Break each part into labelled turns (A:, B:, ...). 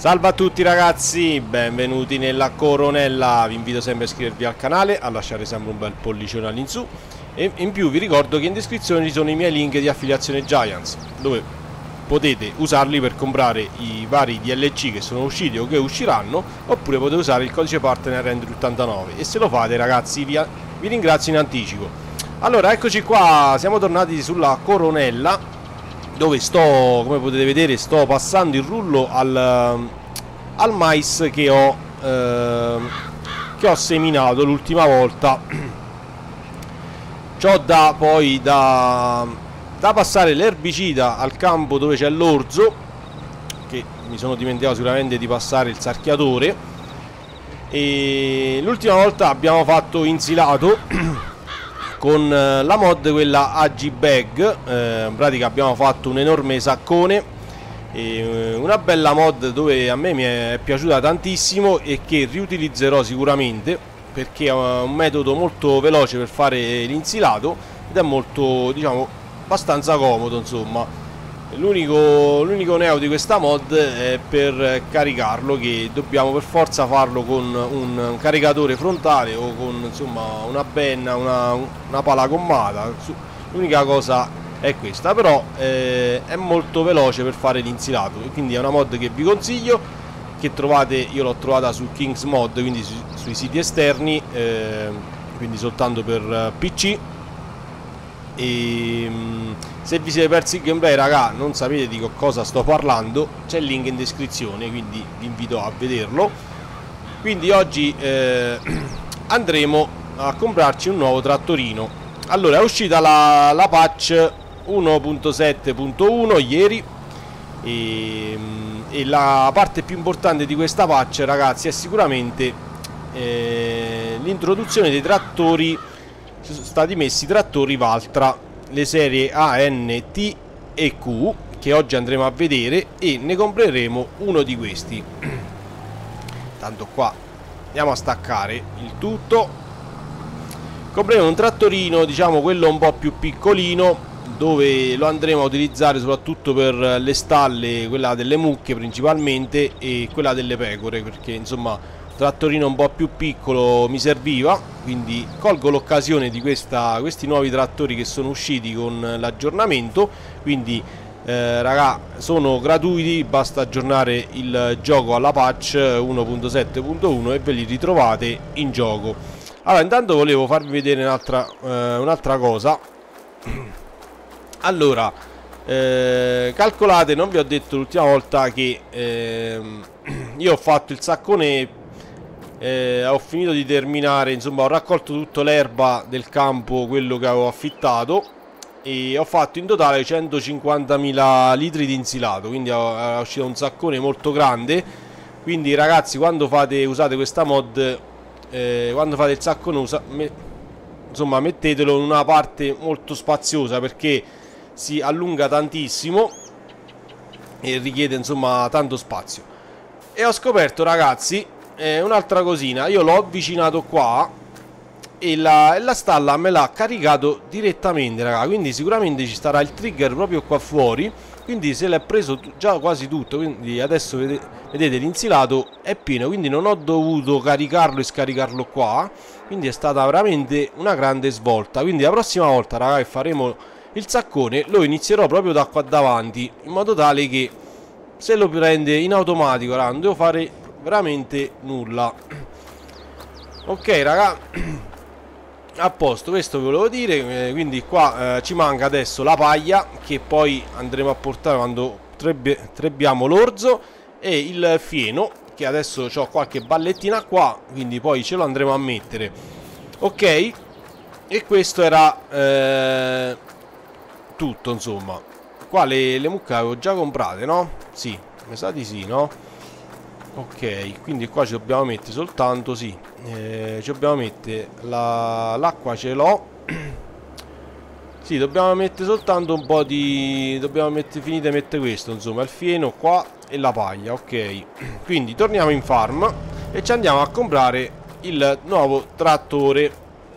A: Salve a tutti ragazzi, benvenuti nella Coronella. Vi invito sempre a iscrivervi al canale, a lasciare sempre un bel pollicione all'insù e in più vi ricordo che in descrizione ci sono i miei link di affiliazione Giants, dove potete usarli per comprare i vari DLC che sono usciti o che usciranno, oppure potete usare il codice partner Andrew89 e se lo fate ragazzi vi ringrazio in anticipo. Allora eccoci qua, siamo tornati sulla Coronella, dove sto, come potete vedere, sto passando il rullo al mais che ho seminato l'ultima volta. C'ho da passare l'erbicida al campo dove c'è l'orzo, che mi sono dimenticato sicuramente di passare il sarchiatore, e l'ultima volta abbiamo fatto insilato con la mod, quella AG Bag. In pratica abbiamo fatto un enorme saccone, una bella mod dove a me mi è piaciuta tantissimo e che riutilizzerò sicuramente, perché è un metodo molto veloce per fare l'insilato ed è molto, diciamo, abbastanza comodo, insomma. L'unico neo di questa mod è per caricarlo, che dobbiamo per forza farlo con un caricatore frontale o con, insomma, una penna, una pala gommata. L'unica cosa è questa, però è molto veloce per fare l'insilato, quindi è una mod che vi consiglio, che trovate, io l'ho trovata su Kings Mod, quindi sui siti esterni, quindi soltanto per PC. E se vi siete persi il gameplay, raga, non sapete di cosa sto parlando, c'è il link in descrizione, quindi vi invito a vederlo. Quindi oggi andremo a comprarci un nuovo trattorino. Allora, è uscita la patch 1.7.1 ieri e la parte più importante di questa patch, ragazzi, è sicuramente l'introduzione dei trattori. Sono stati messi trattori Valtra, le serie A, N, T e Q, che oggi andremo a vedere, e ne compreremo uno di questi. Tanto qua andiamo a staccare il tutto. Compreremo un trattorino, diciamo quello un po' più piccolino, dove lo andremo a utilizzare soprattutto per le stalle, quella delle mucche principalmente e quella delle pecore, perché insomma trattorino un po' più piccolo mi serviva, quindi colgo l'occasione di questi nuovi trattori che sono usciti con l'aggiornamento. Quindi raga, sono gratuiti, basta aggiornare il gioco alla patch 1.7.1 e ve li ritrovate in gioco. Allora, intanto volevo farvi vedere un'altra cosa. Allora, calcolate, non vi ho detto l'ultima volta che io ho fatto il saccone. Ho finito di terminare, insomma ho raccolto tutta l'erba del campo, quello che avevo affittato, e ho fatto in totale 150.000 litri di insilato, quindi è uscito un saccone molto grande. Quindi ragazzi, quando usate questa mod, quando fate il saccone insomma mettetelo in una parte molto spaziosa, perché si allunga tantissimo e richiede insomma tanto spazio. E ho scoperto, ragazzi, un'altra cosina. Io l'ho avvicinato qua e la stalla me l'ha caricato direttamente, raga, quindi sicuramente ci starà il trigger proprio qua fuori, quindi se l'è preso già quasi tutto. Quindi adesso vedete l'insilato è pieno, quindi non ho dovuto caricarlo e scaricarlo qua, quindi è stata veramente una grande svolta. Quindi la prossima volta, raga, che faremo il saccone, lo inizierò proprio da qua davanti, in modo tale che se lo prende in automatico, raga, non devo fare veramente nulla. Ok, raga, a posto, questo ve volevo dire. Quindi qua ci manca adesso la paglia, che poi andremo a portare quando trebbiamo l'orzo, e il fieno, che adesso ho qualche ballettina qua, quindi poi ce lo andremo a mettere. Ok, e questo era tutto, insomma. Qua le mucche avevo già comprate, no? Sì, mi sa di sì, no? Ok, quindi qua ci dobbiamo mettere soltanto, sì, ci dobbiamo mettere l'acqua, ce l'ho. Sì, dobbiamo mettere soltanto un po' di... finite di mettere questo, insomma, il fieno qua e la paglia, ok. Quindi torniamo in farm e ci andiamo a comprare il nuovo trattore.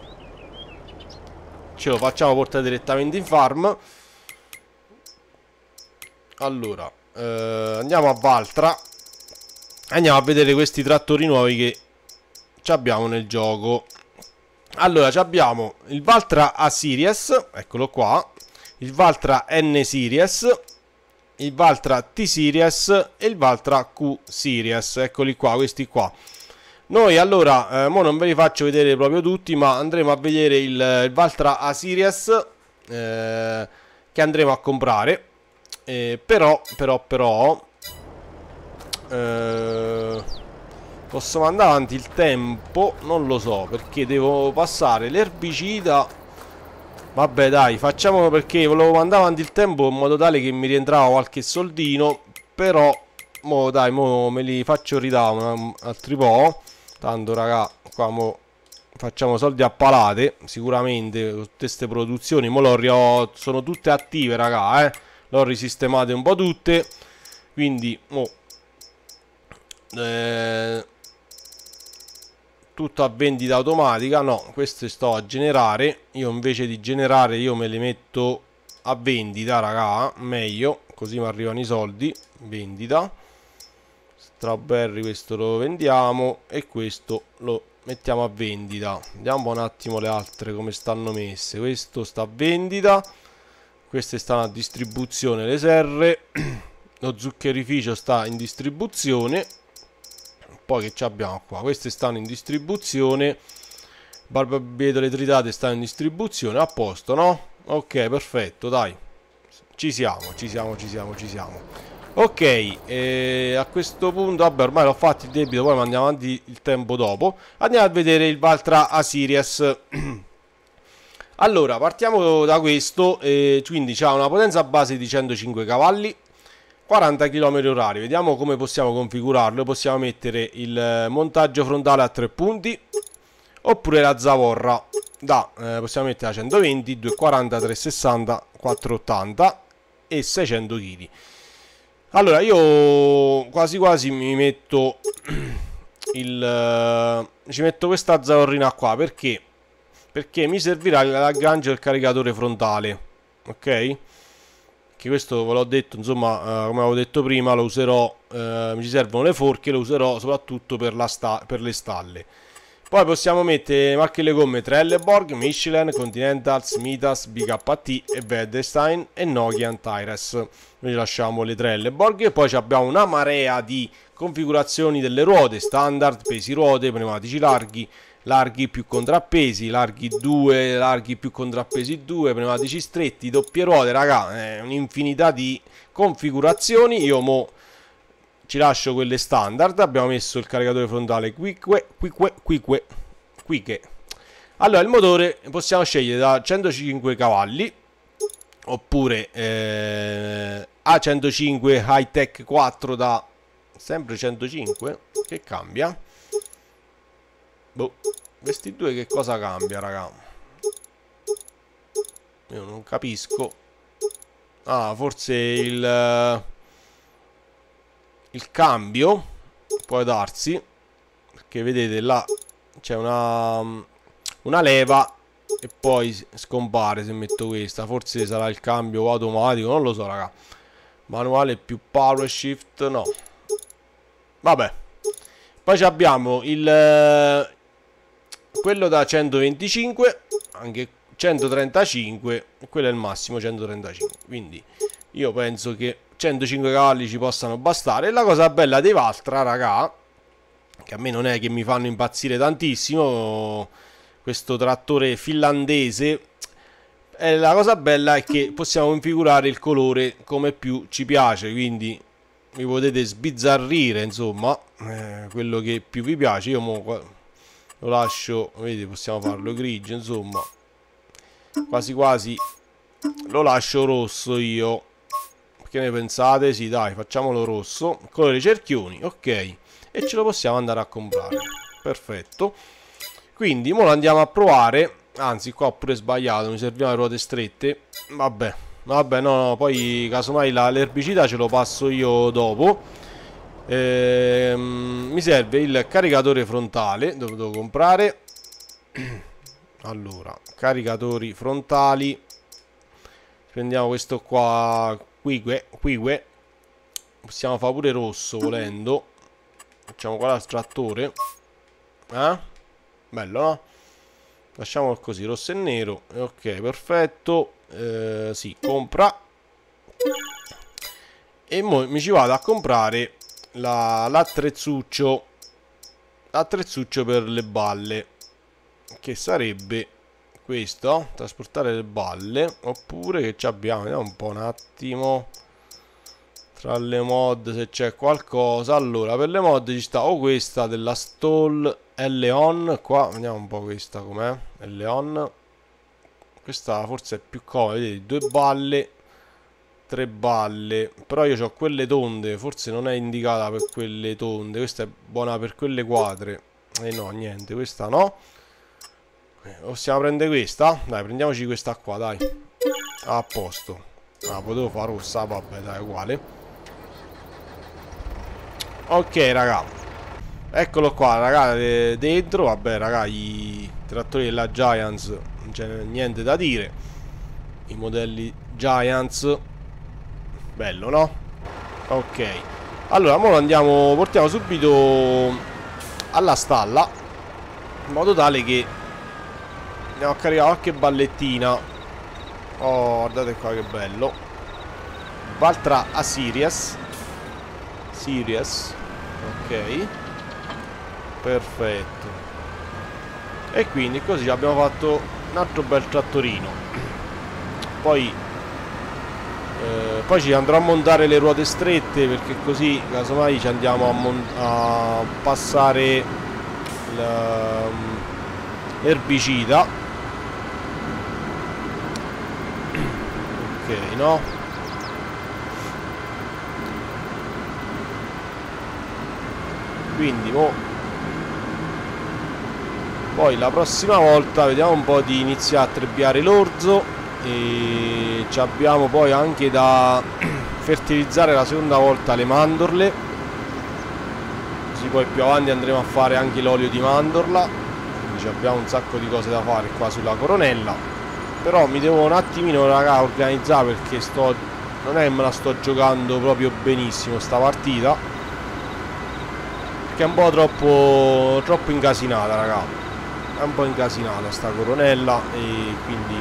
A: Ce lo facciamo portare direttamente in farm. Allora, andiamo a Valtra. Andiamo a vedere questi trattori nuovi che abbiamo nel gioco. Allora, abbiamo il Valtra A Series, eccolo qua, il Valtra N Series, il Valtra T Series e il Valtra Q Series. Eccoli qua, questi qua. Noi allora, mo non ve li faccio vedere proprio tutti, ma andremo a vedere il Valtra A Series che andremo a comprare. Però posso mandare avanti il tempo? Non lo so, perché devo passare l'erbicida. Vabbè dai, facciamolo, perché volevo mandare avanti il tempo in modo tale che mi rientrava qualche soldino. Però, mo dai, mo me li faccio ridare altri po'. Tanto raga, qua mo facciamo soldi a palate. Sicuramente con tutte queste produzioni. Mo sono tutte attive raga, l'ho risistemate un po' tutte. Quindi, mo tutto a vendita automatica. No, queste sto a generare. Io invece di generare io me le metto a vendita raga, meglio, così mi arrivano i soldi. Vendita. Strawberry questo lo vendiamo e questo lo mettiamo a vendita. Vediamo un attimo le altre come stanno messe. Questo sta a vendita, queste stanno a distribuzione, le serre. Lo zuccherificio sta in distribuzione. Poi che abbiamo qua? Queste stanno in distribuzione. Barbabietole tritate stanno in distribuzione. A posto, no? Ok, perfetto, dai. Ci siamo. Ok, a questo punto, vabbè, ormai l'ho fatto il debito, poi mandiamo avanti il tempo dopo. Andiamo a vedere il Valtra A Series. Allora, partiamo da questo. Quindi c'ha una potenza base di 105 cavalli. 40 km/h. Vediamo come possiamo configurarlo. Possiamo mettere il montaggio frontale a 3 punti oppure la zavorra possiamo mettere a 120, 240, 360, 480 e 600 kg. Allora io quasi mi metto ci metto questa zavorrina qua. Perché mi servirà l'aggancio del caricatore frontale, ok? Che questo ve l'ho detto, insomma, come avevo detto prima, lo userò, mi ci servono le forche, lo userò soprattutto per le stalle. Poi possiamo mettere marche le gomme Trelleborg, Michelin, Continental, Mitas, BKT e Vedestein e Nokian Tyres. Noi lasciamo le Trelleborg e poi abbiamo una marea di configurazioni delle ruote, standard, pesi ruote, pneumatici larghi più contrappesi, larghi 2, larghi più contrappesi 2, pneumatici stretti, doppie ruote, raga, un'infinità di configurazioni. Io mo ci lascio quelle standard. Abbiamo messo il caricatore frontale Quique. Allora, il motore possiamo scegliere da 105 cavalli oppure A105 High Tech 4 da sempre 105. Che cambia? Boh, questi due che cosa cambia, raga? Io non capisco. Ah, forse il cambio può darsi, perché vedete là c'è una leva e poi scompare se metto questa. Forse sarà il cambio automatico, non lo so, raga. Manuale più power shift, no. Vabbè. Poi abbiamo quello da 125, anche 135, e quello è il massimo, 135. Quindi io penso che 105 cavalli ci possano bastare. E la cosa bella dei Valtra, raga, che a me non è che mi fanno impazzire tantissimo, questo trattore finlandese, la cosa bella è che possiamo configurare il colore come più ci piace, quindi vi potete sbizzarrire, insomma, quello che più vi piace. Io lo lascio, vedete, possiamo farlo grigio, insomma, quasi quasi lo lascio rosso io. Che ne pensate? Sì, dai, facciamolo rosso, colore cerchioni, ok, e ce lo possiamo andare a comprare. Perfetto. Quindi ora lo andiamo a provare. Anzi, qua ho pure sbagliato, mi servivano le ruote strette. Vabbè, no, poi casomai l'erbicida ce lo passo io dopo. Mi serve il caricatore frontale, dove devo comprare. Allora, caricatori frontali. Prendiamo questo qua, Quique. Possiamo fare pure rosso volendo. Facciamo qua il trattore. Bello, no? Lasciamolo così, rosso e nero. Ok, perfetto. Sì, compra. E mo mi ci vado a comprare l'attrezzuccio. L'attrezzuccio per le balle, che sarebbe questo, trasportare le balle. Oppure che ci abbiamo, vediamo un po' un attimo tra le mod se c'è qualcosa. Allora, per le mod ci sta o questa della Stall L-On. Qua vediamo un po' questa com'è. L-On. Questa forse è più comoda, vedete, 2 balle, 3 balle. Però io ho quelle tonde, forse non è indicata per quelle tonde. Questa è buona per quelle quadre. No, niente, questa no. Possiamo prendere questa? Dai, prendiamoci questa qua, dai. A posto. Ah, potevo fare rossa, vabbè, dai, uguale. Ok, raga. Eccolo qua, raga, dentro. Vabbè, raga, i trattori della Giants, non c'è niente da dire. I modelli Giants. Bello, no? Ok. Allora, ora andiamo, portiamo subito alla stalla, in modo tale che andiamo a caricare qualche ballettina. Oh, guardate qua che bello. Valtra a Sirius. Ok. Perfetto. E quindi così abbiamo fatto un altro bel trattorino. Poi ci andrò a montare le ruote strette, perché così casomai ci andiamo a passare l'erbicida. Ok, no? Quindi poi la prossima volta vediamo un po' di iniziare a trebbiare l'orzo. E ci abbiamo poi anche da fertilizzare la seconda volta le mandorle, così poi più avanti andremo a fare anche l'olio di mandorla. Quindi abbiamo un sacco di cose da fare qua sulla coronella. Però mi devo un attimino, raga, organizzare, perché non è che me la sto giocando proprio benissimo sta partita, perché è un po' troppo incasinata, raga. È un po' incasinata sta coronella, e quindi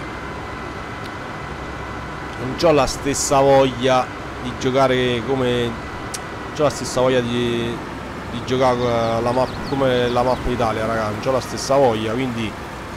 A: non ho la stessa voglia di giocare come... Non ho la stessa voglia di giocare come la mappa Italia, raga. Non ho la stessa voglia, quindi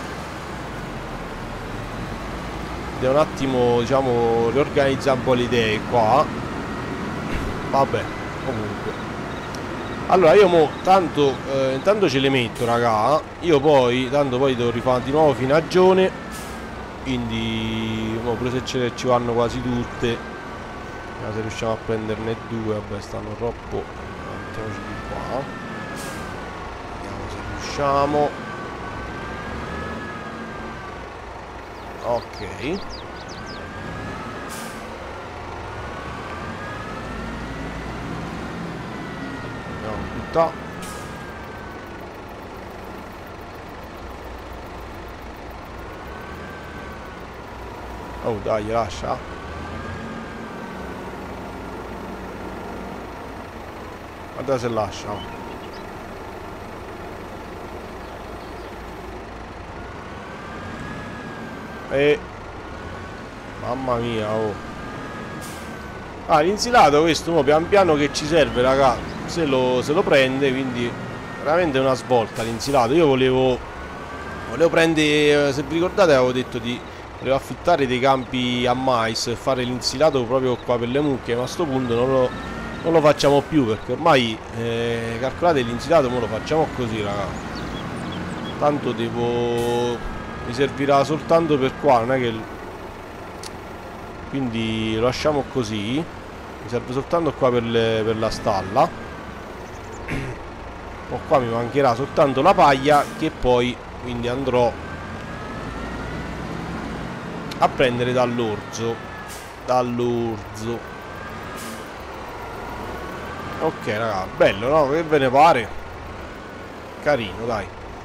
A: devo un attimo, diciamo, riorganizzare un po' le idee qua. Vabbè, comunque. Allora io intanto ce le metto, raga. Io poi, tanto poi devo rifare di nuovo finaggione, quindi pure se ci vanno quasi tutte, se riusciamo a prenderne 2. Vabbè, stanno troppo. Mettiamoci di qua, vediamo se riusciamo. Ok, andiamo tutta. Oh, dai, lascia. Guarda se lascia. Mamma mia, oh. Ah, l'insilato questo pian piano che ci serve, raga. Se lo prende, quindi veramente è una svolta l'insilato. Io volevo prendere, se vi ricordate avevo detto volevo affittare dei campi a mais e fare l'insilato proprio qua per le mucche, ma a sto punto non lo facciamo più, perché ormai calcolate, l'insilato lo facciamo così, raga. Tanto mi servirà soltanto per qua, non è che... Quindi lo lasciamo così. Mi serve soltanto qua per la stalla. O qua mi mancherà soltanto la paglia, che poi quindi andrò a prendere dall'orzo. Ok, raga, bello, no? Che ve ne pare? Carino, dai.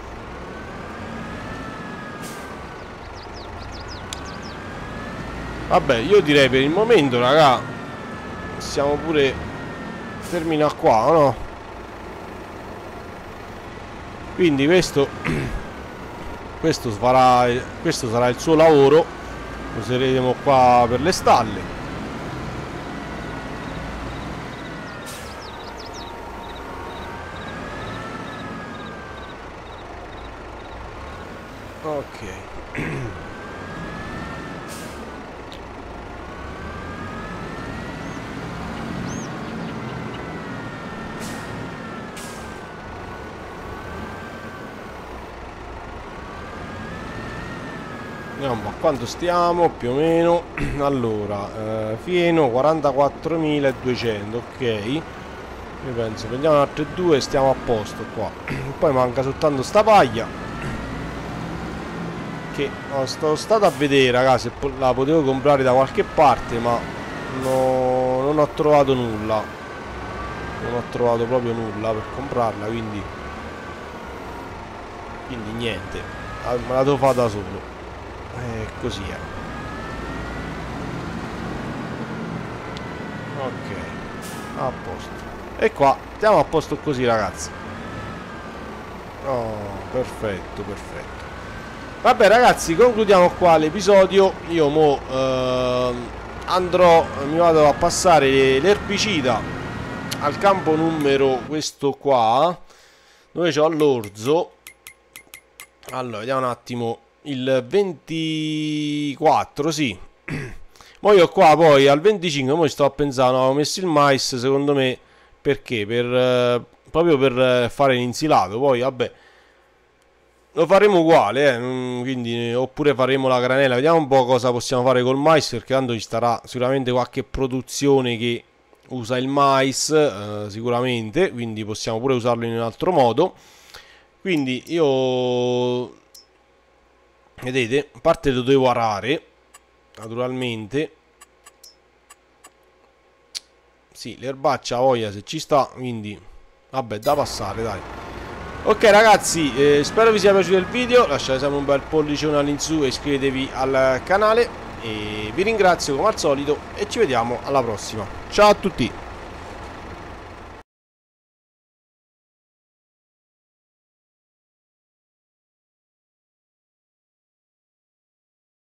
A: Vabbè, io direi per il momento, raga, possiamo pure terminare qua, no? Quindi questo sarà il suo lavoro. Lo useremo qua per le stalle. Ok. Andiamo a quanto stiamo più o meno. Allora, fieno 44.200, ok. Io penso prendiamo altre due e stiamo a posto qua. Poi manca soltanto sta paglia, che sono stato a vedere, ragazzi, la potevo comprare da qualche parte, ma non ho trovato nulla. Non ho trovato proprio nulla per comprarla, quindi niente, me la devo fare da solo. Così è. Ok, a posto. E qua stiamo a posto così, ragazzi. Oh, perfetto, perfetto. Vabbè, ragazzi, concludiamo qua l'episodio. Io mo mi vado a passare l'erbicida al campo numero questo qua, dove c'ho l'orzo. Allora, vediamo un attimo. Il 24, sì. Poi io qua poi al 25, poi sto a pensare, no, ho messo il mais, secondo me, perché? Proprio per fare l'insilato. Poi vabbè, lo faremo uguale, quindi, oppure faremo la granella. Vediamo un po' cosa possiamo fare col mais, perché tanto ci starà sicuramente qualche produzione che usa il mais, sicuramente, quindi possiamo pure usarlo in un altro modo. Quindi io, vedete, a parte lo devo arare, naturalmente. Sì, l'erbaccia voglia se ci sta, quindi vabbè, da passare, dai. Ok, ragazzi, spero vi sia piaciuto il video. Lasciate sempre un bel pollicione all'insù e iscrivetevi al canale. E vi ringrazio come al solito e ci vediamo alla prossima. Ciao a tutti.